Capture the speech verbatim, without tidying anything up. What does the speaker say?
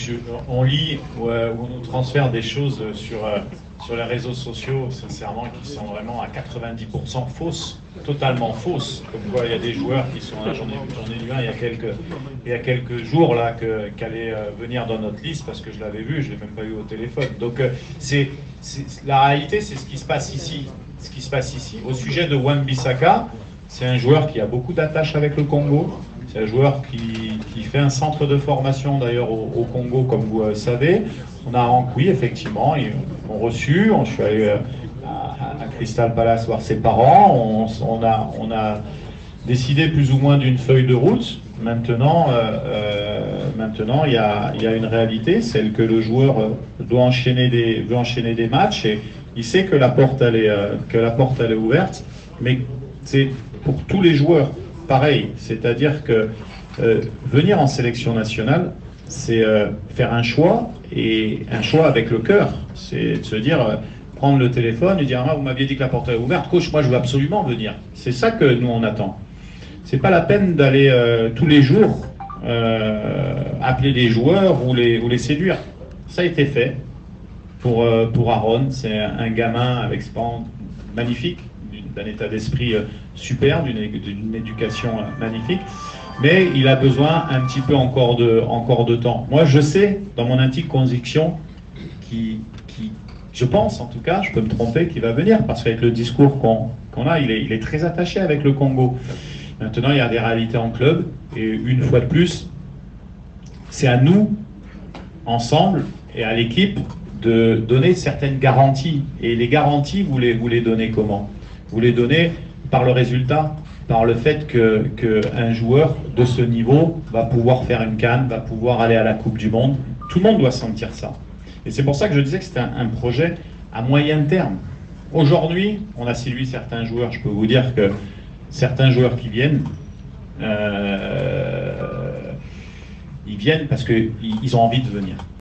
je, on lit ou, euh, ou on nous transfère des choses sur, euh, sur les réseaux sociaux, sincèrement, qui sont vraiment à quatre-vingt-dix pour cent fausses, totalement fausses. Comme quoi, il y a des joueurs qui sont là, j'en ai, j'en ai lu un il y a quelques, il y a quelques jours, là, que, qui allait euh, venir dans notre liste, parce que je l'avais vu, je ne l'ai même pas eu au téléphone. Donc, euh, c'est, c'est, la réalité, c'est ce qui se passe ici. Ce qui se passe ici. Au sujet de Wan-Bissaka, c'est un joueur qui a beaucoup d'attaches avec le Congo. C'est un joueur qui, qui fait un centre de formation d'ailleurs au, au Congo, comme vous euh, savez. On a, oui, effectivement, ils ont reçu. On, je suis allé euh, à, à Crystal Palace voir ses parents. On, on, a, on a décidé plus ou moins d'une feuille de route. Maintenant, euh, euh, maintenant il, y a, il y a une réalité, celle que le joueur euh, doit enchaîner des, veut enchaîner des matchs et il sait que la porte elle est, euh, que la porte elle est ouverte, mais c'est pour tous les joueurs pareil, c'est-à-dire que euh, venir en sélection nationale, c'est euh, faire un choix, et un choix avec le cœur, c'est de se dire, euh, prendre le téléphone et dire ah, vous m'aviez dit que la porte est ouverte, coach, moi je veux absolument venir. C'est ça que nous on attend. C'est pas la peine d'aller euh, tous les jours euh, appeler les joueurs ou les, ou les séduire. Ça a été fait pour, euh, pour Aaron, c'est un gamin avec magnifique, d'un état d'esprit super, d'une éducation magnifique, mais il a besoin un petit peu encore de, encore de temps. Moi, je sais, dans mon intime conviction, qui, qui, je pense en tout cas, je peux me tromper, qu'il va venir, parce qu'avec le discours qu'on qu'on a, il est, il est très attaché avec le Congo. Maintenant, il y a des réalités en club, et une fois de plus, c'est à nous, ensemble, et à l'équipe, de donner certaines garanties. Et les garanties, vous les, vous les donnez comment? Vous les donnez par le résultat, par le fait que, que un joueur de ce niveau va pouvoir faire une CAN, va pouvoir aller à la Coupe du Monde. Tout le monde doit sentir ça. Et c'est pour ça que je disais que c'était un, un projet à moyen terme. Aujourd'hui, on a séduit certains joueurs. Je peux vous dire que certains joueurs qui viennent, euh, ils viennent parce qu'ils ont envie de venir.